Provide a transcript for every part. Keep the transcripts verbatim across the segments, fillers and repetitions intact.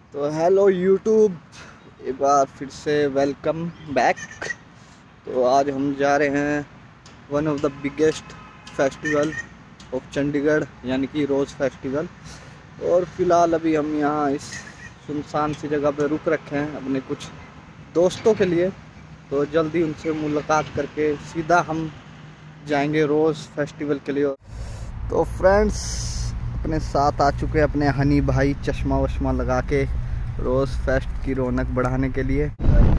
तो hello YouTube, एक बार फिर से वेलकम बैक। तो आज हम जा रहे हैं one of the biggest festival of Chandigarh यानी कि रोज़ फेस्टिवल। और फिलहाल अभी हम यहाँ इस सुनसान सी जगह पे रुक रखे हैं अपने कुछ दोस्तों के लिए। तो जल्दी उनसे मुलाकात करके सीधा हम जाएंगे रोज़ फेस्टिवल के लिए। तो फ्रेंड्स, अपने साथ आ चुके हैं अपने हनी भाई चश्मा वश्मा लगा के रोज़ फेस्ट की रौनक बढ़ाने के लिए।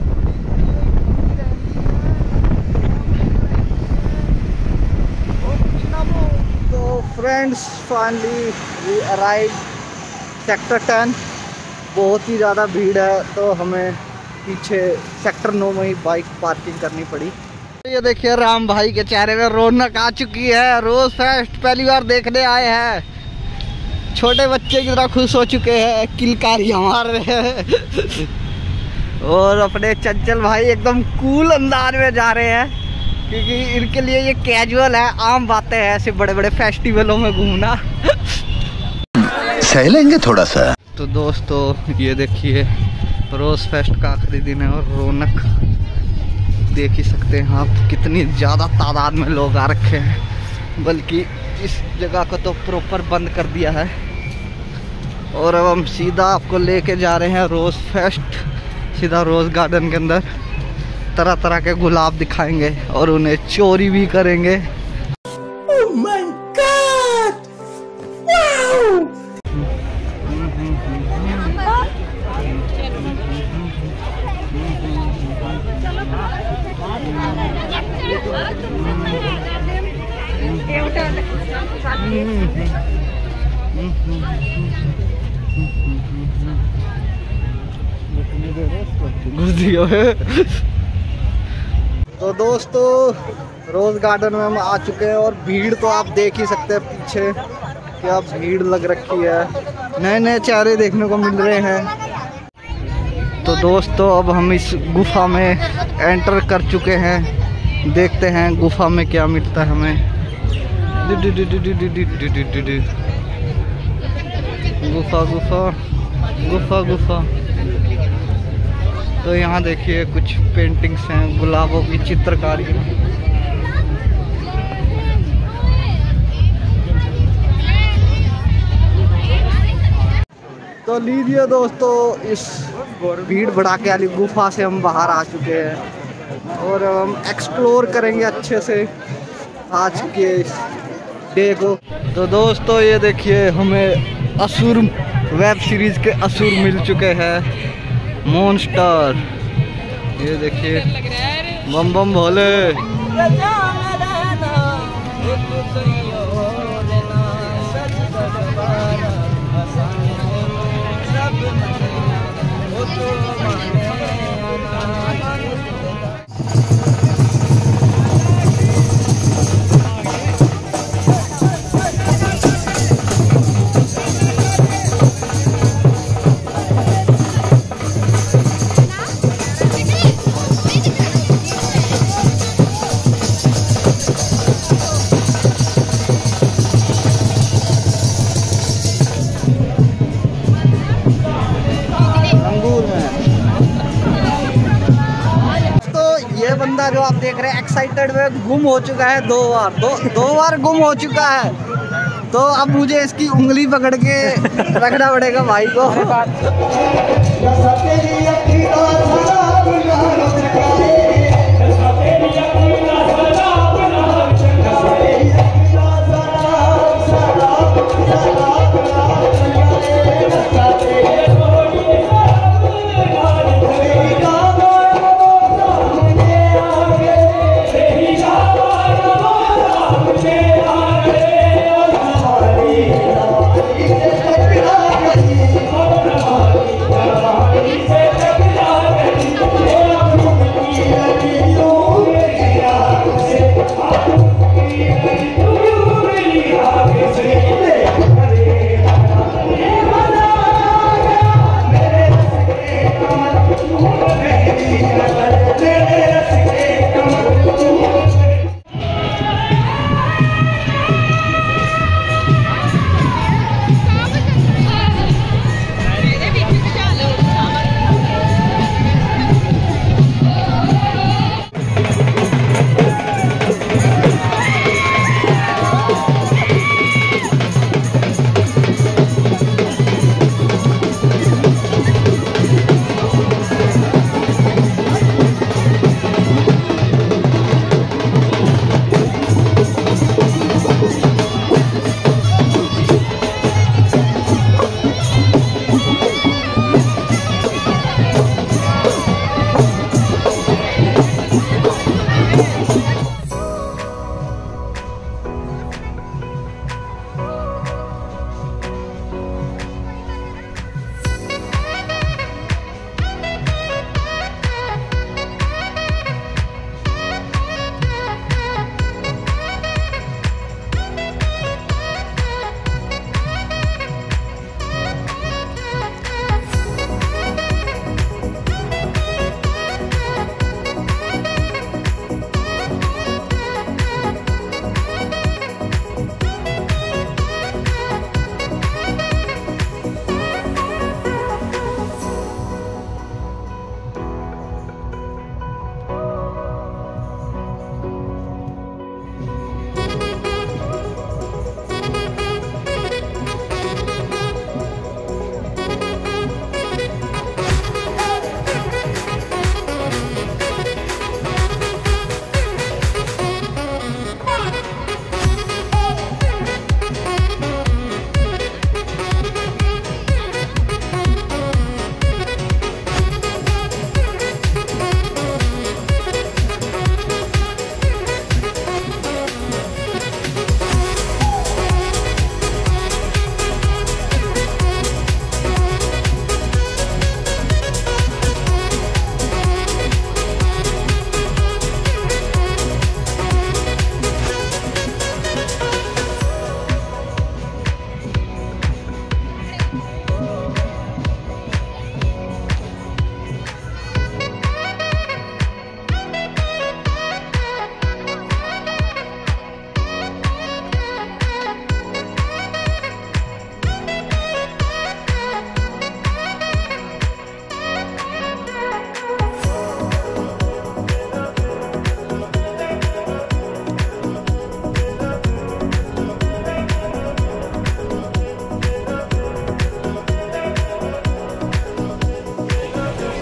तो friends, finally we arrive sector ten. बहुत ही ज़्यादा भीड़ है तो हमें पीछे सेक्टर नौ में ही बाइक पार्किंग करनी पड़ी। ये देखिए राम भाई के चेहरे में रौनक आ चुकी है। रोज़ फेस्ट पहली बार देखने आए हैं। छोटे बच्चे की तरह खुश हो चुके हैं, किलकारियां मार रहे हैं। और अपने चंचल भाई एकदम कूल अंदाज में जा रहे हैं क्योंकि इनके लिए ये कैजुअल है, आम बातें हैं ऐसे बड़े बड़े फेस्टिवलों में घूमना। सह लेंगे थोड़ा सा। तो दोस्तों ये देखिए रोज़ फेस्ट का आखिरी दिन है और रौनक देख ही सकते हैं आप, कितनी ज़्यादा तादाद में लोग आ रखे हैं। बल्कि इस जगह को तो प्रॉपर बंद कर दिया है। और अब हम सीधा आपको लेके जा रहे हैं रोज़ फेस्ट, सीधा रोज़ गार्डन के अंदर। तरह तरह के गुलाब दिखाएंगे और उन्हें चोरी भी करेंगे। Oh my God! Wow! तो दोस्तों रोज़ गार्डन में हम आ चुके हैं और भीड़ तो आप देख ही सकते हैं पीछे, क्या भीड़ लग रखी है। नए नए चेहरे देखने को मिल रहे हैं। तो दोस्तों अब हम इस गुफा में एंटर कर चुके हैं। देखते हैं गुफा में क्या मिलता है हमें। गुफा गुफा गुफा गुफा। तो यहाँ देखिए कुछ पेंटिंग्स हैं, गुलाबों की चित्रकारी। तो लीजिए दोस्तों, इस भीड़ भड़ाके वाली गुफा से हम बाहर आ चुके हैं और हम एक्सप्लोर करेंगे अच्छे से आज के डे को। तो दोस्तों ये देखिए हमें असुर वेब सीरीज के असुर मिल चुके हैं, मॉन्स्टर। ये देखिए बम बम भोले। बंदा जो आप देख रहे हैं एक्साइटेड में गुम हो चुका है दो बार दो दो बार गुम हो चुका है। तो अब मुझे इसकी उंगली पकड़ के रखना पड़ेगा भाई को। Yeah.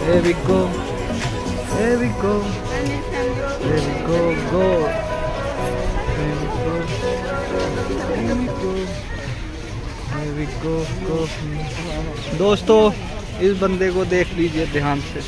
Here we go. Here we go. Here we go. Go. Here we go. Here we go. Here we go. Go. दोस्तों इस बंदे को देख लीजिए ध्यान से,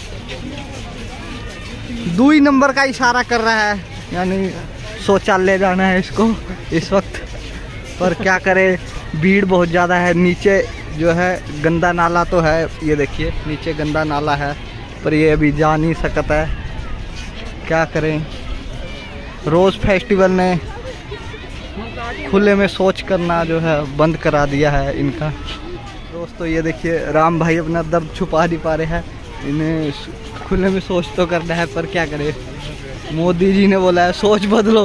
दुई नंबर का इशारा कर रहा है, यानी शौचालय जाना है इसको इस वक्त। पर क्या करे, भीड़ बहुत ज़्यादा है। नीचे जो है गंदा नाला तो है, ये देखिए नीचे गंदा नाला है, पर ये अभी जा नहीं सकता है। क्या करें, रोज़ फेस्टिवल ने खुले में शौच करना जो है बंद करा दिया है इनका। दोस्तों ये देखिए राम भाई अपना दर्द छुपा नहीं पा रहे हैं, इन्हें खुले में शौच तो करना है, पर क्या करें, मोदी जी ने बोला है सोच बदलो।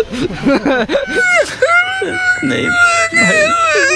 नहीं भाई।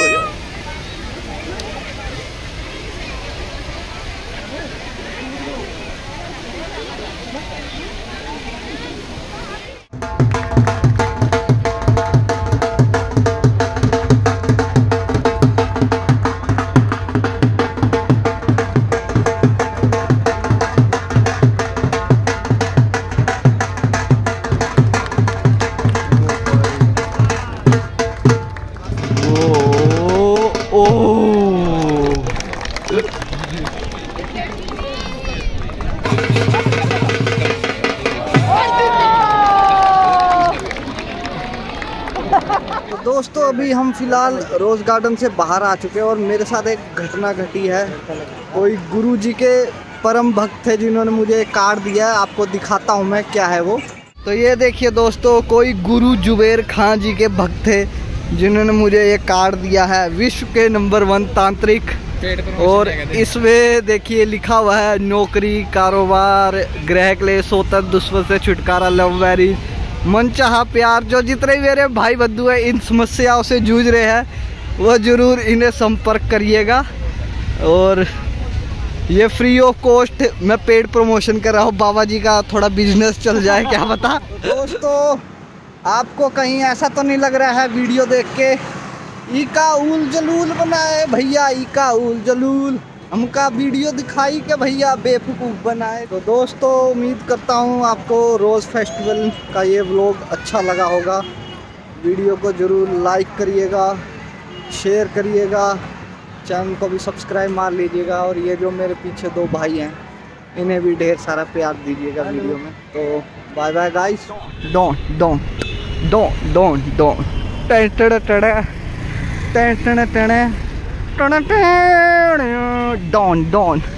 दोस्तों अभी हम फिलहाल रोज़ गार्डन से बाहर आ चुके हैं और मेरे साथ एक घटना घटी है। कोई गुरुजी के परम भक्त थे जिन्होंने मुझे एक कार्ड दिया है, आपको दिखाता हूँ मैं क्या है वो। तो ये देखिए दोस्तों, कोई गुरु जुबेर खान जी के भक्त थे जिन्होंने मुझे ये कार्ड दिया है, विश्व के नंबर वन तांत्रिक। और इसमें देखिए लिखा हुआ है नौकरी, कारोबार, ग्रह क्लेश, स्वतंत्र, दुश्मन से छुटकारा, लव मैरिज, मनचाहा प्यार। जो जितने मेरे भाई बंधु हैं इन समस्याओं से जूझ रहे हैं वो ज़रूर इन्हें संपर्क करिएगा। और ये फ्री ऑफ कॉस्ट मैं पेड प्रमोशन कर रहा हूँ, बाबा जी का थोड़ा बिजनेस चल जाए क्या पता। दोस्तों आपको कहीं ऐसा तो नहीं लग रहा है वीडियो देख के इका उल जलूल बनाए भैया, इका उल जलूल हमका वीडियो दिखाई के भैया बेवकूफ़ बनाए। तो दोस्तों उम्मीद करता हूँ आपको रोज़ फेस्टिवल का ये व्लॉग अच्छा लगा होगा। वीडियो को ज़रूर लाइक करिएगा, शेयर करिएगा, चैनल को भी सब्सक्राइब मार लीजिएगा। और ये जो मेरे पीछे दो भाई हैं इन्हें भी ढेर सारा प्यार दीजिएगा वीडियो में। तो बाय बाय गाइस। डोंट डोंट डोंट डोंट डोंट टें टें टें टें टें टें डॉन डॉन।